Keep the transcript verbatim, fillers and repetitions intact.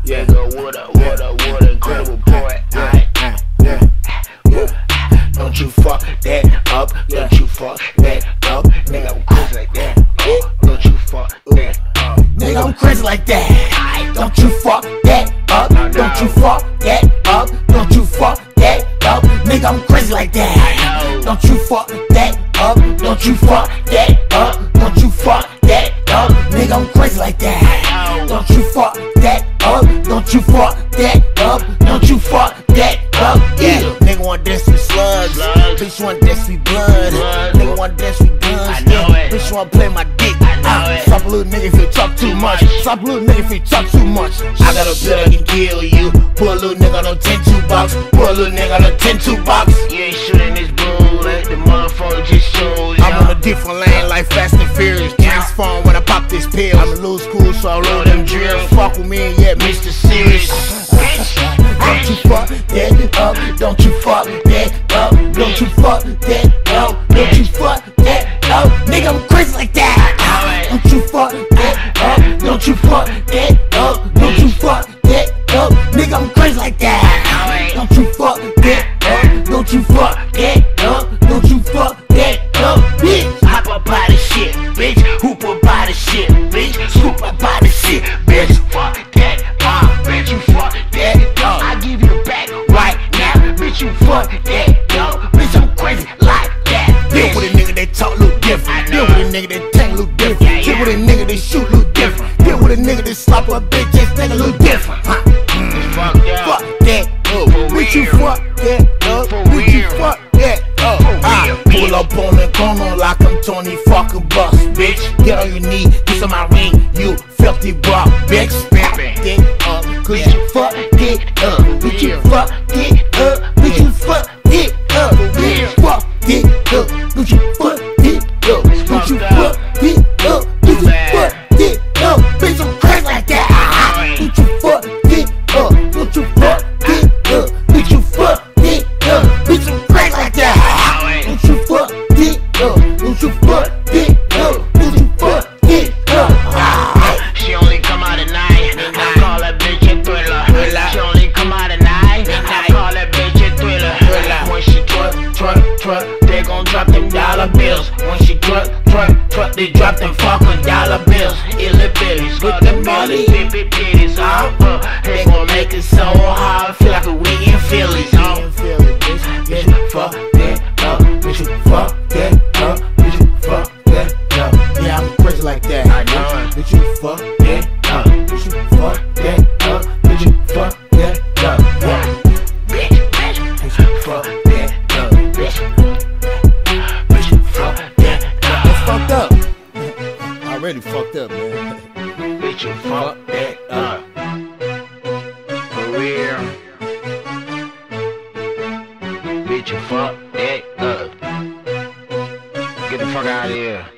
Yeah, go what a, what a, what a incredible boy. Alright, yeah, yeah. Don't you fuck that up, don't you fuck that up. Nigga, I'm crazy like that. Oh, don't you fuck that up. Nigga, I'm crazy like that. Don't you fuck that up, don't you fuck that up, don't you fuck that up. Nigga, I'm crazy like that. Don't you fuck that up, don't you fuck that up, don't you fuck that up. Nigga, I'm crazy like that. Don't you fuck that up, don't you fuck that up, don't you fuck that up. Yeah, nigga want dance with slugs, bitch want dance with blood, nigga want dance with guns, yeah, bitch want play my dick. Uh, stop a little nigga if you talk too much. Stop a little nigga if you talk too much. I got a bill that can kill you. Put a little nigga on a ten two box. Put a little nigga on a ten two box. You ain't shooting this bullet, the motherfucker just shows. I'm on a different lane like Fast and Furious. Transform when I pop this pill. I'm a little school, so I roll them drills. Fuck with me and yeah, Mister Serious. Don't you fuck that up, don't you fuck that up, don't you fuck that up, don't you fuck that up. Nigga, I'm crazy like that. Don't you fuck that up, don't you fuck that up, don't you fuck that up. Nigga, I'm crazy like that. Don't you fuck that up, don't you fuck that up, don't you fuck that up, bitch. Hop up out of shit, bitch. Hoop up out of shit, bitch. Scoop up out of shit, bitch. Fuck that up, bitch. You fuck that up. I give you back right now, bitch. You fuck that up, bitch. I'm crazy like that. Deal with a nigga that talk look different. Deal with a nigga that tank look different. Deal with a nigga that shoot look different. Deal with a nigga that slap a bitch ass nigga look different. Huh? Mm. Fuck that, fuck that up, bitch. You fuck that up, bitch. You fuck that up. I pull up on the corner like I'm Tony fucking Bus, bitch. Get on your knee, kiss on my ring, you filthy buck, bitch. Fuck that up, cause you fuck it up, bitch. You fuck it up, bitch. You fuck it up, bitch. Fuck it up, bitch. You fuck it up, bitch. You fuck it up, bitch. You fuck it up, bitch. I'm crazy like that. Bitch, you fuck it up, bitch. You fuck it up, bitch. You fuck it up, bitch. I'm crazy like that. Don't you fuck it up, don't you fuck it up, don't you fuck it up. She only come out at night, I call that bitch a thriller. She only come out at night, I call that bitch a thriller. When she twerk, twerk, twerk, they gon' drop them dollar bills. When she twerk, twerk, twerk, they drop them fucking dollar bills. Illa billies, got the money, baby bitties, uh, uh, they gon' make it so hard, feel like a we in Phillies, uh. Bitch, fuck that up, bitch, you fuck that up, bitch, you fuck that up. Yeah, I'm crazy like that. I know it. Bitch, you fuck that up, bitch, you fuck that up, bitch, you fuck that up. Yeah. Bitch, bitch, bitch, you fuck that up, bitch, bitch, you fuck that up. That's fucked up. I already fucked up, man. Bitch, you fuck that up. For real. Bitch, you fuck that up. Get the fuck out of here.